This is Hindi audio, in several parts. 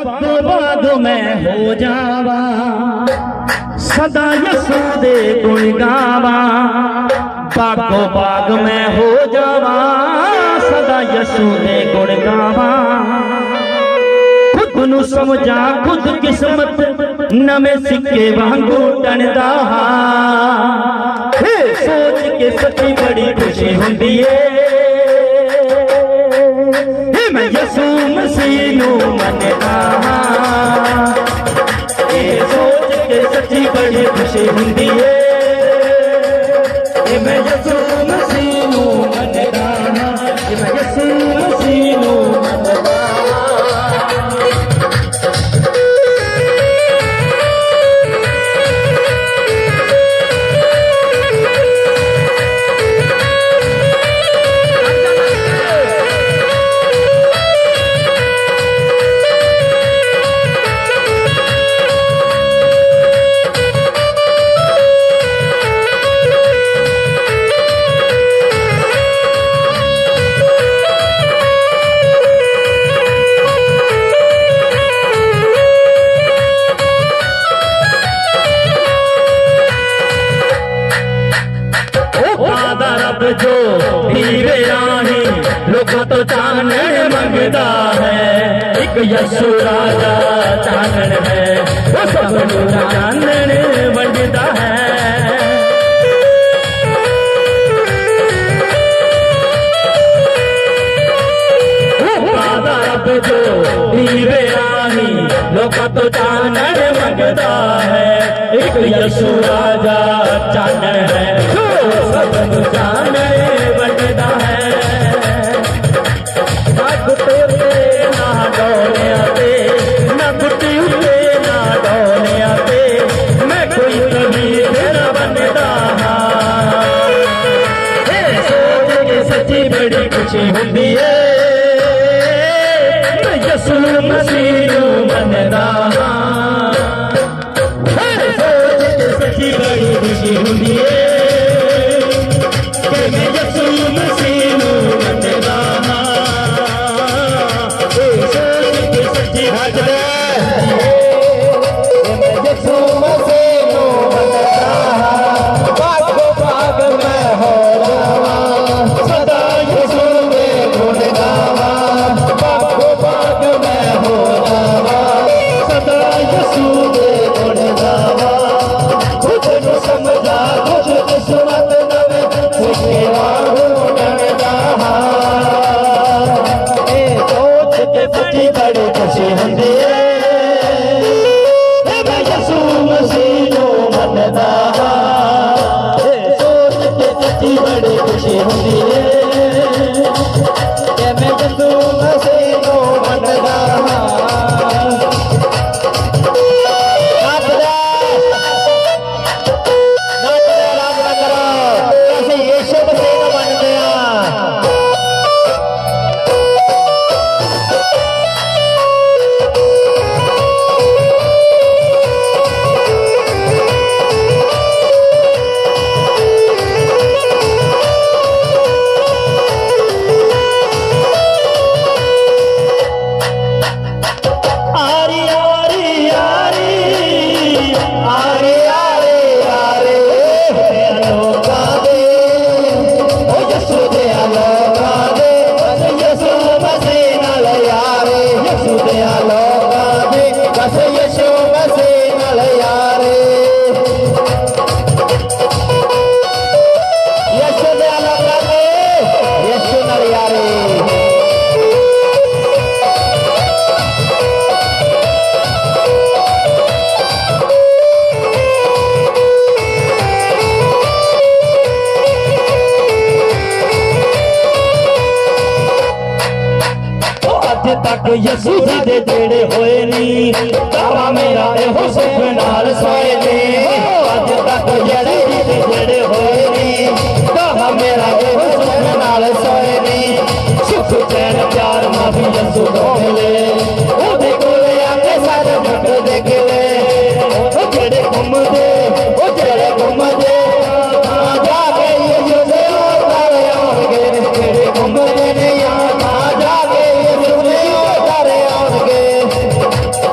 बागो बाग मैं हो जावा सदा यसू दे गुण गावा। बागो बाग मैं हो जावा सदा यसू दे गुण गावा। खुद नू समझा खुद किस्मत नवे सिक्के वांगू टणदा। सोच के सच्ची बड़ी खुशी हुंदी है मैं यसू मसीह नू मनदा। सोच के सच्ची बड़ी खुशी हुंदी है मैं यसू मसीह नू मनदा। मैं यसू मसीह नू मनदा। जो हीरे राही लोग तो चानन मंगदा है। एक यसू राजा चानन है वो सब चानन वंडदा है। अब जो हीरे राही लोग तो चानन मंगदा है। एक यसू राजा चानन है सब चानन वंडदा है। ना गुटे उते ना डोले आते ना गुटे उते ना डोले आते मैं कोई कभी तेरा बनदा। सोच के सच्ची बड़ी खुशी हुंदी है मैं यसू मसीह नू मनदा। सोच के सच्ची बड़ी खुशी हुंदी है मैं यसू मसीह नू मनदा। सोच के सच्ची भजदा मैं यसू मसीह नू मनदा। बागो बाग मैं हो जावा सदा यसू दे गुण गावा। बागो बाग मैं हो जावा सदा यसू दे गुण गावा। खुद नू समझा खुद किस्मत सोच के सच्ची बड़ी खुशी हुंदी है मैं यसू मसीह नू मनदा। सोच के सच्ची बड़ी खुशी हुंदी है मैं यसू मसीह नू मनदा। तक यसू जी दे जेड़े होए नी दावा मेरा एहो सुख नाल सोए नी। अज तक जेड़े जेड़े होए नी दावा मेरा एहो सुख नाल सोए नी। सुख चैन प्यार माफी यसू को मिले ओदे कोले आके सारे भट देख ले। ओ जेड़े घुमदे ओ जेड़े घुमदे जाके यसू दे तारे आउणगे। जेड़े घुमदे ने जाके यसू दे तारे आउणगे।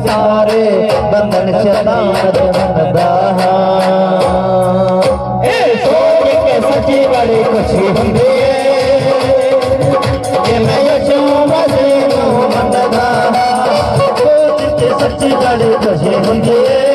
सारे बंधन शैतान दे मनदा ए सोच के सच्ची बड़ी खुशी हुंदी है कि मैं यीशु मसीह नूं मनदा सोच के सच्ची बड़ी खुशी हुंदी है